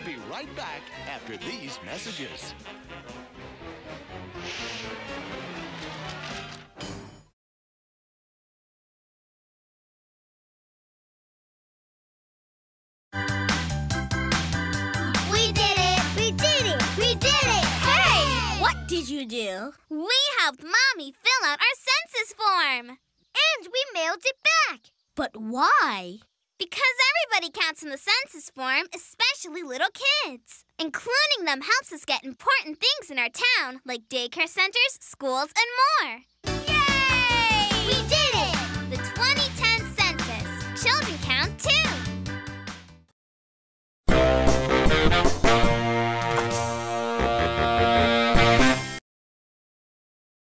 be right back after these messages. We did it! We did it! We did it! Hey! What did you do? We helped Mommy fill out our census form. And we mailed it back. But why? Because everybody counts in the census form, especially little kids. Including them helps us get important things in our town, like daycare centers, schools, and more.